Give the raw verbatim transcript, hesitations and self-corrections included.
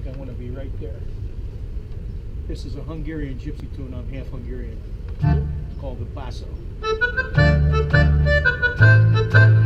think I'm going to be right there. This is a Hungarian gypsy tune. I'm half Hungarian. It's called the basso.